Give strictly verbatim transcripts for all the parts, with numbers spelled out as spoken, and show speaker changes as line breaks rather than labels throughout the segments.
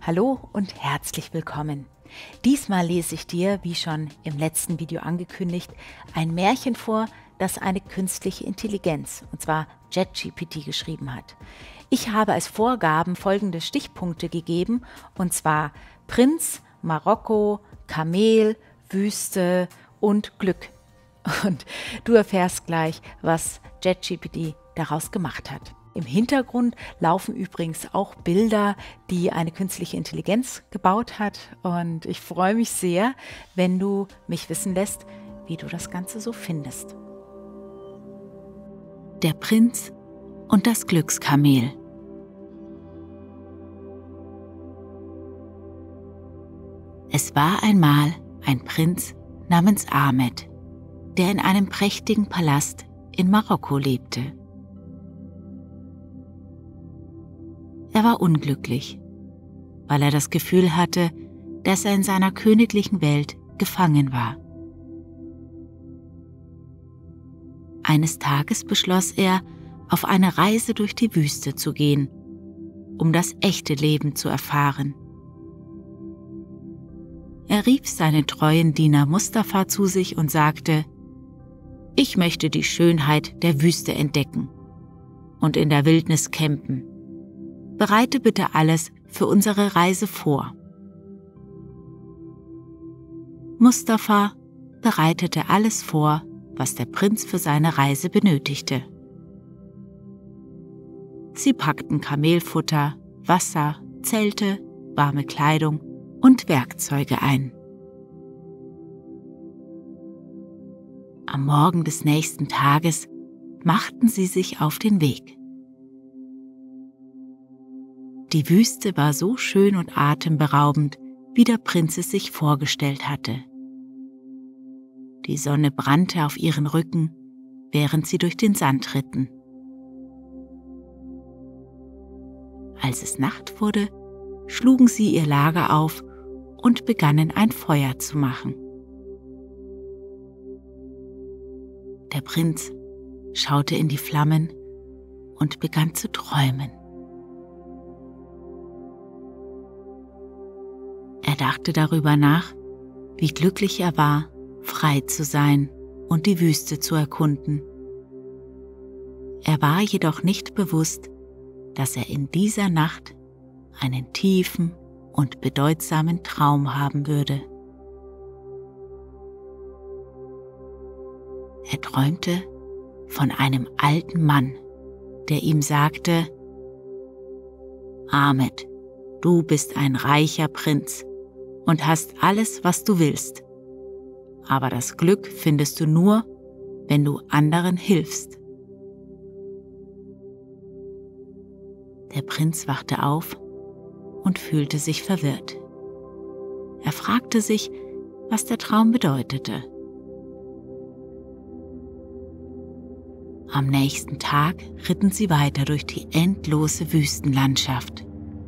Hallo und herzlich willkommen. Diesmal lese ich dir, wie schon im letzten Video angekündigt, ein Märchen vor, das eine künstliche Intelligenz, und zwar ChatGPT, geschrieben hat. Ich habe als Vorgaben folgende Stichpunkte gegeben, und zwar Prinz, Marokko, Kamel, Wüste und Glück. Und du erfährst gleich, was ChatGPT daraus gemacht hat. Im Hintergrund laufen übrigens auch Bilder, die eine künstliche Intelligenz gebaut hat. Und ich freue mich sehr, wenn du mich wissen lässt, wie du das Ganze so findest. Der Prinz und das Glückskamel. Es war einmal ein Prinz namens Ahmed, der in einem prächtigen Palast in Marokko lebte. Er war unglücklich, weil er das Gefühl hatte, dass er in seiner königlichen Welt gefangen war. Eines Tages beschloss er, auf eine Reise durch die Wüste zu gehen, um das echte Leben zu erfahren. Er rief seinen treuen Diener Mustafa zu sich und sagte: „Ich möchte die Schönheit der Wüste entdecken und in der Wildnis campen. Bereite bitte alles für unsere Reise vor." Mustafa bereitete alles vor, was der Prinz für seine Reise benötigte. Sie packten Kamelfutter, Wasser, Zelte, warme Kleidung und Werkzeuge ein. Am Morgen des nächsten Tages machten sie sich auf den Weg. Die Wüste war so schön und atemberaubend, wie der Prinz es sich vorgestellt hatte. Die Sonne brannte auf ihren Rücken, während sie durch den Sand ritten. Als es Nacht wurde, schlugen sie ihr Lager auf und begannen ein Feuer zu machen. Der Prinz schaute in die Flammen und begann zu träumen. Er dachte darüber nach, wie glücklich er war, frei zu sein und die Wüste zu erkunden. Er war jedoch nicht bewusst, dass er in dieser Nacht einen tiefen und bedeutsamen Traum haben würde. Er träumte von einem alten Mann, der ihm sagte: „Ahmed, du bist ein reicher Prinz und hast alles, was du willst. Aber das Glück findest du nur, wenn du anderen hilfst." Der Prinz wachte auf und fühlte sich verwirrt. Er fragte sich, was der Traum bedeutete. Am nächsten Tag ritten sie weiter durch die endlose Wüstenlandschaft.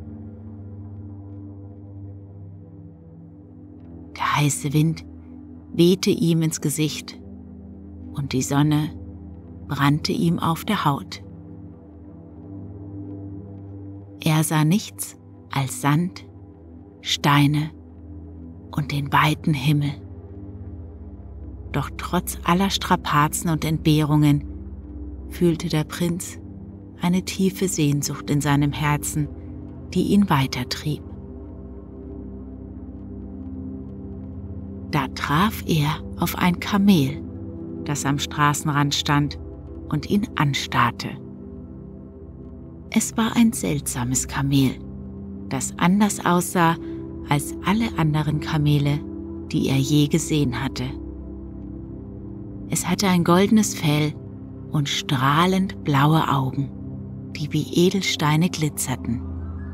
Der heiße Wind wehte ihm ins Gesicht und die Sonne brannte ihm auf der Haut. Er sah nichts als Sand, Steine und den weiten Himmel. Doch trotz aller Strapazen und Entbehrungen fühlte der Prinz eine tiefe Sehnsucht in seinem Herzen, die ihn weitertrieb. Da traf er auf ein Kamel, das am Straßenrand stand und ihn anstarrte. Es war ein seltsames Kamel, das anders aussah als alle anderen Kamele, die er je gesehen hatte. Es hatte ein goldenes Fell und strahlend blaue Augen, die wie Edelsteine glitzerten.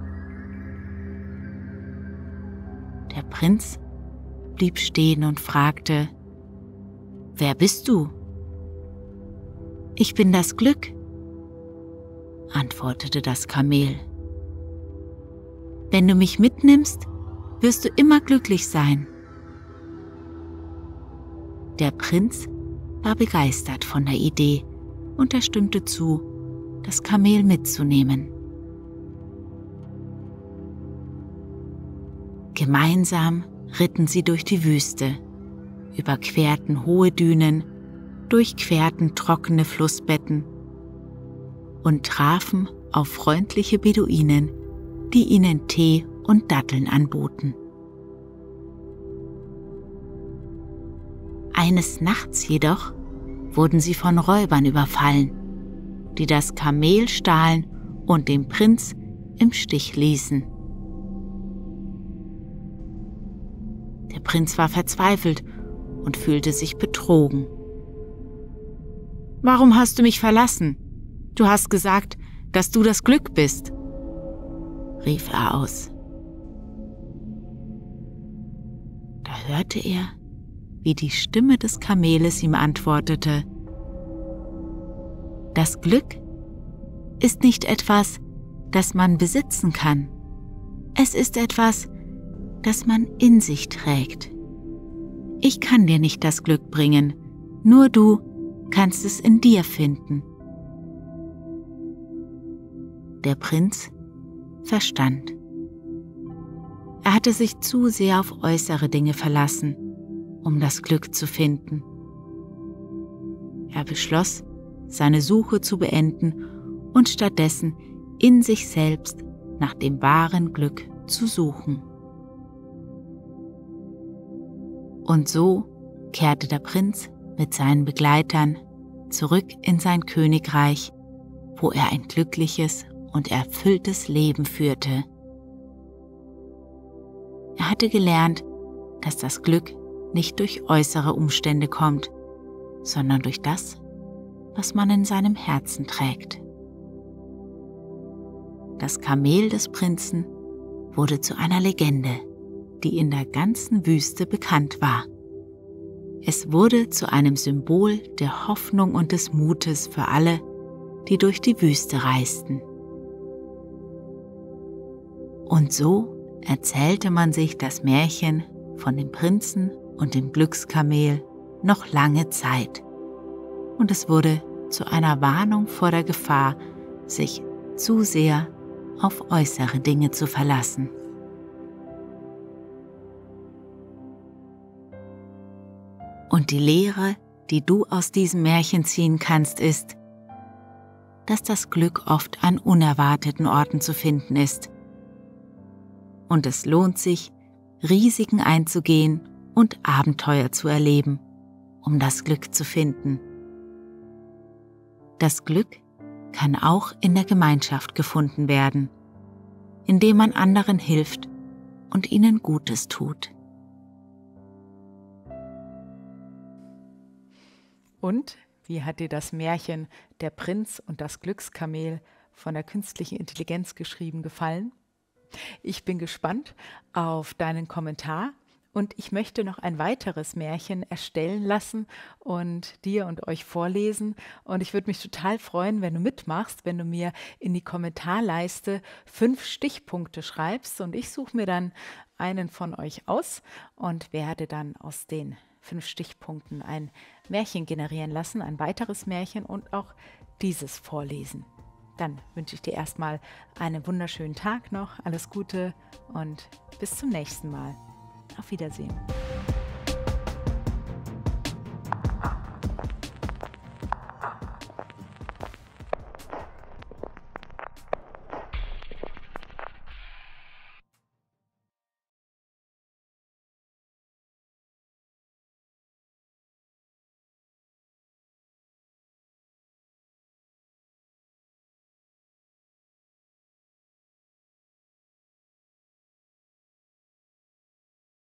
Der Prinz blieb stehen und fragte: „Wer bist du?" „Ich bin das Glück", antwortete das Kamel. „Wenn du mich mitnimmst, wirst du immer glücklich sein." Der Prinz war begeistert von der Idee und er stimmte zu, das Kamel mitzunehmen. Gemeinsam ritten sie durch die Wüste, überquerten hohe Dünen, durchquerten trockene Flussbetten und trafen auf freundliche Beduinen, die ihnen Tee und Datteln anboten. Eines Nachts jedoch wurden sie von Räubern überfallen, die das Kamel stahlen und den Prinz im Stich ließen. Der Prinz war verzweifelt und fühlte sich betrogen. »Warum hast du mich verlassen? Du hast gesagt, dass du das Glück bist«, rief er aus. Da hörte er, wie die Stimme des Kameles ihm antwortete: »Das Glück ist nicht etwas, das man besitzen kann. Es ist etwas, das man in sich trägt. Ich kann dir nicht das Glück bringen, nur du kannst es in dir finden.« Der Prinz verstand. Er hatte sich zu sehr auf äußere Dinge verlassen, um das Glück zu finden. Er beschloss, seine Suche zu beenden und stattdessen in sich selbst nach dem wahren Glück zu suchen. Und so kehrte der Prinz mit seinen Begleitern zurück in sein Königreich, wo er ein glückliches und erfülltes Leben führte. Er hatte gelernt, dass das Glück nicht durch äußere Umstände kommt, sondern durch das, was man in seinem Herzen trägt. Das Kamel des Prinzen wurde zu einer Legende, die in der ganzen Wüste bekannt war. Es wurde zu einem Symbol der Hoffnung und des Mutes für alle, die durch die Wüste reisten. Und so erzählte man sich das Märchen von dem Prinzen und dem Glückskamel noch lange Zeit. Und es wurde zu einer Warnung vor der Gefahr, sich zu sehr auf äußere Dinge zu verlassen. Und die Lehre, die du aus diesem Märchen ziehen kannst, ist, dass das Glück oft an unerwarteten Orten zu finden ist. Und es lohnt sich, Risiken einzugehen und Abenteuer zu erleben, um das Glück zu finden. Das Glück kann auch in der Gemeinschaft gefunden werden, indem man anderen hilft und ihnen Gutes tut.
Und wie hat dir das Märchen Der Prinz und das Glückskamel von der künstlichen Intelligenz geschrieben gefallen? Ich bin gespannt auf deinen Kommentar und ich möchte noch ein weiteres Märchen erstellen lassen und dir und euch vorlesen. Und ich würde mich total freuen, wenn du mitmachst, wenn du mir in die Kommentarleiste fünf Stichpunkte schreibst und ich suche mir dann einen von euch aus und werde dann aus den fünf Stichpunkten ein Märchen generieren lassen, ein weiteres Märchen und auch dieses vorlesen. Dann wünsche ich dir erstmal einen wunderschönen Tag noch, alles Gute und bis zum nächsten Mal. Auf Wiedersehen.